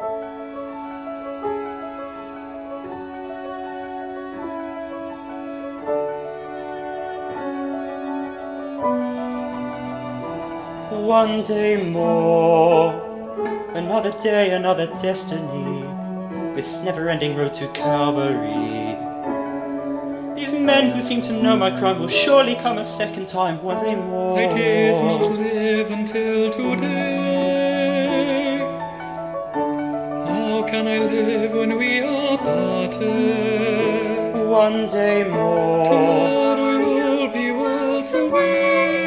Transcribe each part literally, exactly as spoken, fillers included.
One day more, another day, another destiny, this never-ending road to Calvary. These men who seem to know my crime will surely come a second time, one day more. I did not live until today. How can I live when we are parted? One day more. Tomorrow will be worlds away.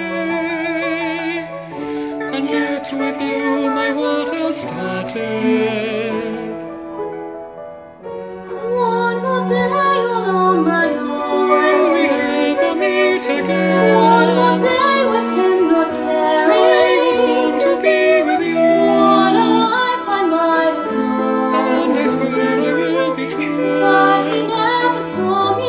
And yet with you my world has started. One more day all on my own. Will we ever meet again? One more day with him not caring. I long to be with you. What a life I might have known. And I swear I will be true. But he never saw me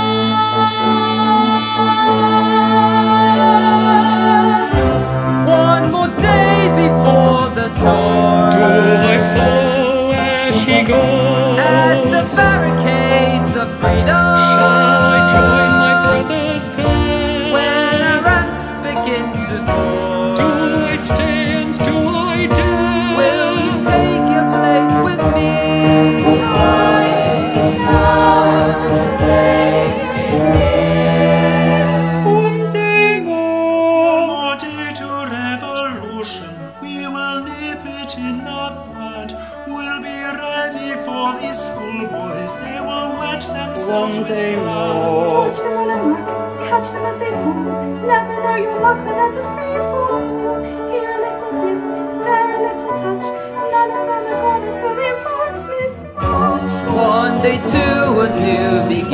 there. One more day before the storm. Do I follow where she goes? At the barricades of freedom. Shall I join my brothers there? When our ranks begin to form. Do I stay and do I dare? Will you take your place with me? It's time, it's time, the day is near. One day more. One more day to revolution. We will nip it in the bud. We'll be ready for these schoolboys. They will wet themselves One day with blood. more. Watch them on a muck, catch them as they fall. Never know your luck when there's a free fall. Here a little dip, there a little touch. None of them are gone, so they won't miss much. One day to a new beginning.